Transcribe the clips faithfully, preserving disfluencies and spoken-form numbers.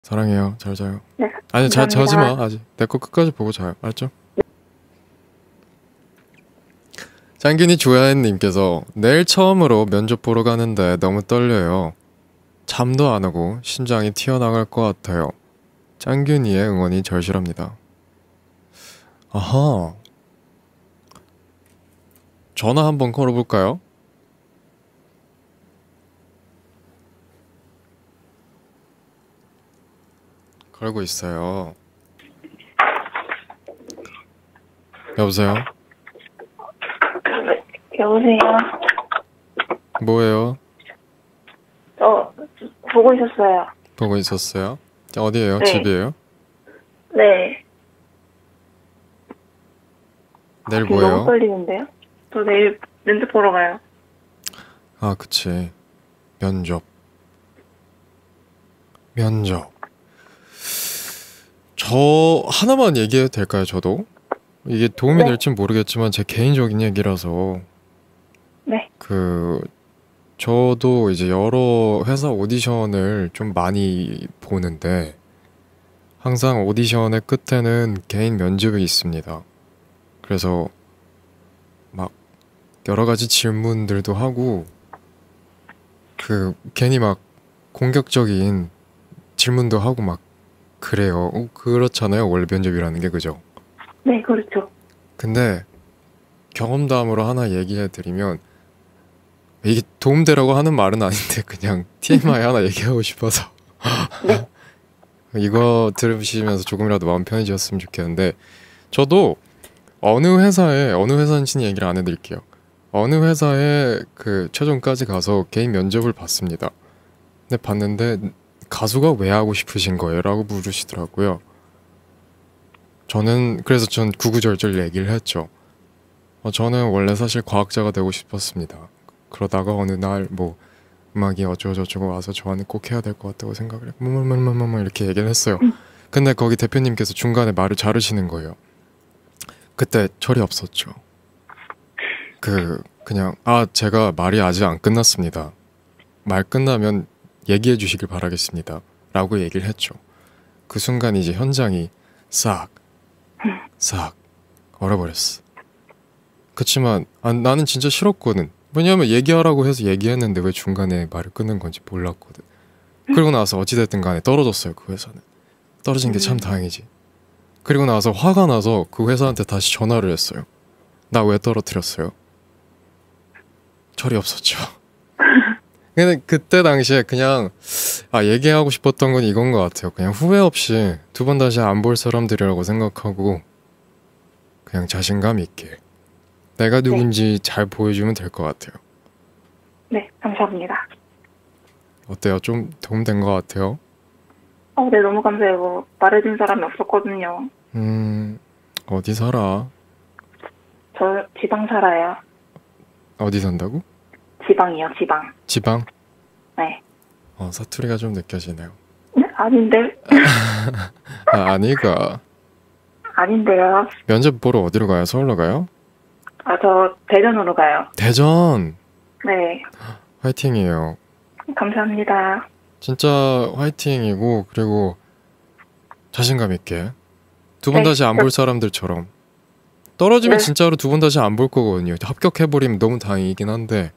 사랑해요. 잘 자요. 네, 아니, 자, 자지 마. 감사합니다. 아직. 내 거 끝까지 보고 자요. 알죠? 짱균이 조야엔님께서 내일 처음으로 면접 보러 가는데 너무 떨려요. 잠도 안 오고 심장이 튀어나갈 것 같아요. 짱균이의 응원이 절실합니다. 아하. 전화 한번 걸어볼까요? 걸고 있어요. 여보세요? 여보세요? 뭐예요? 어, 보고 있었어요. 보고 있었어요? 어디에요? 네. 집이에요? 네. 내일 지금 너무 뭐예요? 떨리는데요? 저 내일 면접 보러 가요. 아, 그치. 면접. 면접. 저 하나만 얘기해도 될까요, 저도? 이게 도움이 네. 될진 모르겠지만 제 개인적인 얘기라서 네. 그 저도 이제 여러 회사 오디션을 좀 많이 보는데 항상 오디션의 끝에는 개인 면접이 있습니다. 그래서 막 여러 가지 질문들도 하고 그 괜히 막 공격적인 질문도 하고 막 그래요. 어, 그렇잖아요. 원래 면접이라는 게 그죠? 네, 그렇죠. 근데 경험담으로 하나 얘기해드리면 이게 도움되라고 하는 말은 아닌데 그냥 티엠아이 하나 얘기하고 싶어서 네. 이거 들으시면서 조금이라도 마음 편해지셨으면 좋겠는데 저도 어느 회사에 어느 회사인지는 얘기를 안 해드릴게요. 어느 회사에 그 최종까지 가서 개인 면접을 봤습니다. 근데 봤는데 가수가 왜 하고 싶으신 거예요? 라고 물으시더라고요. 저는 그래서 전 구구절절 얘기를 했죠. 어, 저는 원래 사실 과학자가 되고 싶었습니다. 그러다가 어느 날 뭐 음악이 어쩌고저쩌고 와서 저한테 꼭 해야 될 것 같다고 생각을 했고 뭐뭐뭐뭐뭐 이렇게 얘기를 했어요. 근데 거기 대표님께서 중간에 말을 자르시는 거예요. 그때 철이 없었죠. 그 그냥 아 제가 말이 아직 안 끝났습니다. 말 끝나면 얘기해 주시길 바라겠습니다. 라고 얘기를 했죠. 그 순간 이제 현장이 싹 싹 얼어버렸어. 그치만 아, 나는 진짜 싫었거든. 왜냐면 얘기하라고 해서 얘기했는데 왜 중간에 말을 끊는 건지 몰랐거든. 그리고 나서 어찌됐든 간에 떨어졌어요. 그 회사는. 떨어진 게 참 다행이지. 그리고 나서 화가 나서 그 회사한테 다시 전화를 했어요. 나 왜 떨어뜨렸어요? 철이 없었죠. 근데 그때 당시에 그냥 아 얘기하고 싶었던 건 이건 것 같아요. 그냥 후회 없이 두 번 다시 안 볼 사람들이라고 생각하고 그냥 자신감 있게 내가 누군지 잘 보여주면 될 것 같아요. 네, 감사합니다. 어때요? 좀 도움된 것 같아요? 어, 네, 너무 감사해요. 뭐, 말해준 사람이 없었거든요. 음... 어디 살아? 저 지방 살아요. 어디 산다고? 지방이요, 지방. 지방? 네. 어, 사투리가 좀 느껴지네요. 네? 아닌데? 아, 아니가. 아닌데요. 면접 보러 어디로 가요? 서울로 가요? 아, 저 대전으로 가요. 대전! 네. 화이팅이에요. 감사합니다. 진짜 화이팅이고 그리고 자신감 있게 두 번 네. 다시 안 볼 사람들처럼 떨어지면 네. 진짜로 두 번 다시 안 볼 거거든요. 합격해버리면 너무 다행이긴 한데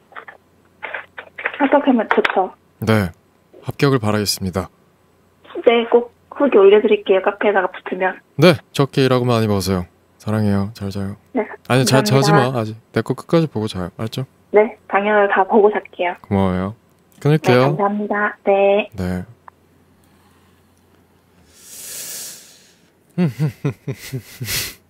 합격하면 좋죠. 네, 합격을 바라겠습니다. 네, 꼭 후기 올려드릴게요. 카페에다가 붙으면. 네, 적게 일하고 많이 버세요. 사랑해요. 잘 자요. 네. 아니, 자, 감사합니다. 자지 마. 아직 내 거 끝까지 보고 자요. 알죠? 네, 당연히 다 보고 살게요. 고마워요. 네, 끊을게요. 감사합니다. 네. 네.